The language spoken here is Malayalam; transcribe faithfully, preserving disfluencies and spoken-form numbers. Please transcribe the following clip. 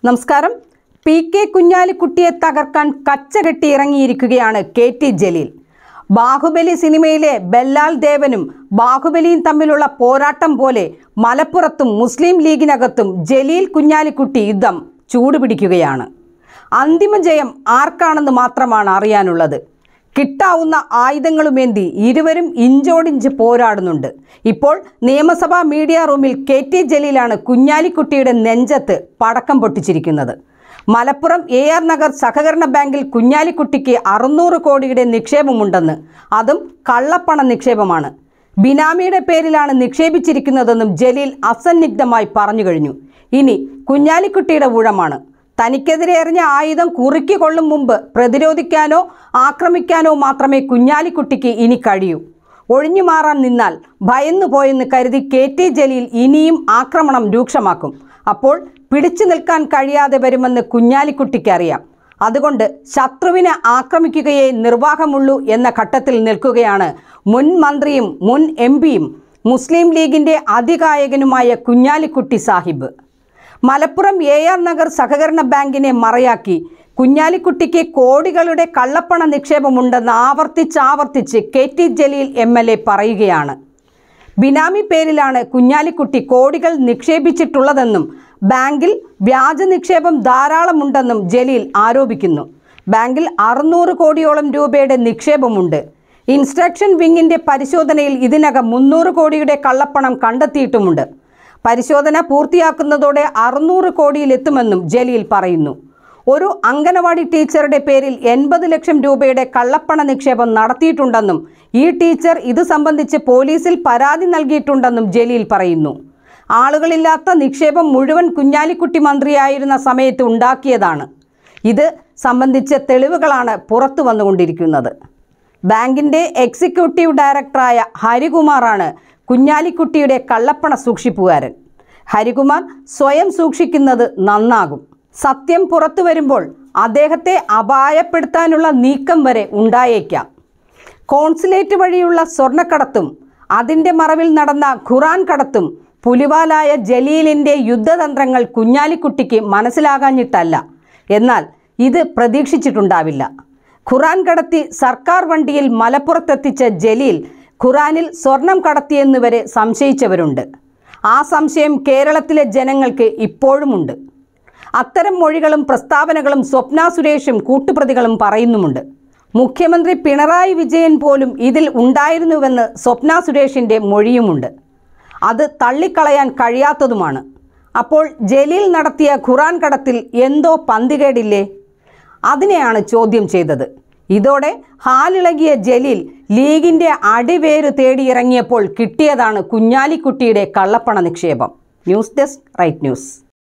നമസ്കാരം. പി കെ കുഞ്ഞാലിക്കുട്ടിയെ തകർക്കാൻ കച്ചകെട്ടി ഇറങ്ങിയിരിക്കുകയാണ് കെ ടി ജലീൽ. ബാഹുബലി സിനിമയിലെ ബെല്ലാൽ ദേവനും ബാഹുബലിയും തമ്മിലുള്ള പോരാട്ടം പോലെ മലപ്പുറത്തും മുസ്ലിം ലീഗിനകത്തും ജലീൽ കുഞ്ഞാലിക്കുട്ടി യുദ്ധം ചൂടുപിടിക്കുകയാണ്. അന്തിമ ജയം ആർക്കാണെന്ന് മാത്രമാണ് അറിയാനുള്ളത്. കിട്ടാവുന്ന ആയുധങ്ങളുമേന്തി ഇരുവരും ഇഞ്ചോടിഞ്ച് പോരാടുന്നുണ്ട്. ഇപ്പോൾ നിയമസഭാ മീഡിയ റൂമിൽ കെ ടി ജലീലാണ് കുഞ്ഞാലിക്കുട്ടിയുടെ നെഞ്ചത്ത് പടക്കം പൊട്ടിച്ചിരിക്കുന്നത്. മലപ്പുറം എ ആർ നഗർ സഹകരണ ബാങ്കിൽ കുഞ്ഞാലിക്കുട്ടിക്ക് അറുന്നൂറ് കോടിയുടെ നിക്ഷേപമുണ്ടെന്ന്, അതും കള്ളപ്പണ നിക്ഷേപമാണ്. ബിനാമിയുടെ പേരിലാണ് നിക്ഷേപിച്ചിരിക്കുന്നതെന്നും ജലീൽ അസന്നിഗ്ധമായി പറഞ്ഞു കഴിഞ്ഞു. ഇനി കുഞ്ഞാലിക്കുട്ടിയുടെ ഊഴമാണ്. തനിക്കെതിരെ എറിഞ്ഞ ആയുധം കുറുക്കി കൊള്ളും മുമ്പ് പ്രതിരോധിക്കാനോ ആക്രമിക്കാനോ മാത്രമേ കുഞ്ഞാലിക്കുട്ടിക്ക് ഇനി കഴിയൂ. ഒഴിഞ്ഞു മാറാൻ നിന്നാൽ ഭയന്നു പോയെന്ന് കരുതി കെ ടി ജലീൽ ഇനിയും ആക്രമണം രൂക്ഷമാക്കും. അപ്പോൾ പിടിച്ചു നിൽക്കാൻ കഴിയാതെ വരുമെന്ന് കുഞ്ഞാലിക്കുട്ടിക്ക് അറിയാം. അതുകൊണ്ട് ശത്രുവിനെ ആക്രമിക്കുകയേ നിർവാഹമുള്ളൂ എന്ന ഘട്ടത്തിൽ നിൽക്കുകയാണ് മുൻ മന്ത്രിയും മുൻ എം പിയും മുസ്ലിം ലീഗിൻ്റെ അതികായകനുമായ കുഞ്ഞാലിക്കുട്ടി സാഹിബ്. മലപ്പുറം എ ആർ നഗർ സഹകരണ ബാങ്കിനെ മറയാക്കി കുഞ്ഞാലിക്കുട്ടിക്ക് കോടികളുടെ കള്ളപ്പണ നിക്ഷേപമുണ്ടെന്ന് ആവർത്തിച്ചാവർത്തിച്ച് K T Jaleel M L A പറയുകയാണ്. ബിനാമി പേരിലാണ് കുഞ്ഞാലിക്കുട്ടി കോടികൾ നിക്ഷേപിച്ചിട്ടുള്ളതെന്നും ബാങ്കിൽ വ്യാജ നിക്ഷേപം ധാരാളമുണ്ടെന്നും ജലീൽ ആരോപിക്കുന്നു. ബാങ്കിൽ അറുന്നൂറ് കോടിയോളം രൂപയുടെ നിക്ഷേപമുണ്ട്. ഇൻസ്ട്രക്ഷൻ വിങ്ങിൻ്റെ പരിശോധനയിൽ ഇതിനകം മുന്നൂറ് കോടിയുടെ കള്ളപ്പണം കണ്ടെത്തിയിട്ടുമുണ്ട്. പരിശോധന പൂർത്തിയാക്കുന്നതോടെ അറുന്നൂറ് കോടിയിലെത്തുമെന്നും ജലീൽ പറയുന്നു. ഒരു അംഗനവാടി ടീച്ചറുടെ പേരിൽ എൺപത് ലക്ഷം രൂപയുടെ കള്ളപ്പണ നിക്ഷേപം നടത്തിയിട്ടുണ്ടെന്നും ഈ ടീച്ചർ ഇത് സംബന്ധിച്ച് പോലീസിൽ പരാതി നൽകിയിട്ടുണ്ടെന്നും ജലീൽ പറയുന്നു. ആളുകളില്ലാത്ത നിക്ഷേപം മുഴുവൻ കുഞ്ഞാലിക്കുട്ടി മന്ത്രിയായിരുന്ന സമയത്ത് ഉണ്ടാക്കിയതാണ്. ഇത് സംബന്ധിച്ച തെളിവുകളാണ് പുറത്തു വന്നുകൊണ്ടിരിക്കുന്നത്. ബാങ്കിൻ്റെ എക്സിക്യൂട്ടീവ് ഡയറക്ടറായ ഹരികുമാറാണ് കുഞ്ഞാലിക്കുട്ടിയുടെ കള്ളപ്പണ സൂക്ഷിപ്പുകാരൻ. ഹരികുമാർ സ്വയം സൂക്ഷിക്കുന്നത് നന്നാകും. സത്യം പുറത്തു വരുമ്പോൾ അദ്ദേഹത്തെ അപായപ്പെടുത്താനുള്ള നീക്കം വരെ ഉണ്ടായേക്കാം. കോൺസുലേറ്റ് വഴിയുള്ള സ്വർണ്ണക്കടത്തും അതിൻ്റെ മറവിൽ നടന്ന ഖുറാൻ കടത്തും പുലിവാലായ ജലീലിൻ്റെ യുദ്ധതന്ത്രങ്ങൾ കുഞ്ഞാലിക്കുട്ടിക്ക് മനസ്സിലാകാഞ്ഞിട്ടല്ല. എന്നാൽ ഇത് പ്രതീക്ഷിച്ചിട്ടുണ്ടാവില്ല. ഖുറാൻ കടത്തി സർക്കാർ വണ്ടിയിൽ മലപ്പുറത്തെത്തിച്ച ജലീൽ ഖുറാനിൽ സ്വർണം കടത്തിയെന്ന് വരെ സംശയിച്ചവരുണ്ട്. ആ സംശയം കേരളത്തിലെ ജനങ്ങൾക്ക് ഇപ്പോഴുമുണ്ട്. അത്തരം മൊഴികളും പ്രസ്താവനകളും സ്വപ്ന സുരേഷും കൂട്ടുപ്രതികളും പറയുന്നുമുണ്ട്. മുഖ്യമന്ത്രി പിണറായി വിജയൻ പോലും ഇതിൽ ഉണ്ടായിരുന്നുവെന്ന് സ്വപ്ന സുരേഷിൻ്റെ മൊഴിയുമുണ്ട്. അത് തള്ളിക്കളയാൻ കഴിയാത്തതുമാണ്. അപ്പോൾ ജലീൽ നടത്തിയ ഖുറാൻ കടത്തിൽ എന്തോ പന്തികേടില്ലേ? അതിനെയാണ് ചോദ്യം ചെയ്തത്. ഇതോടെ ഹാലിളകിയ ജലീൽ ലീഗിൻ്റെ അടിവേര് തേടിയിറങ്ങിയപ്പോൾ കിട്ടിയതാണ് കുഞ്ഞാലിക്കുട്ടിയുടെ കള്ളപ്പണ നിക്ഷേപം. News desk right news.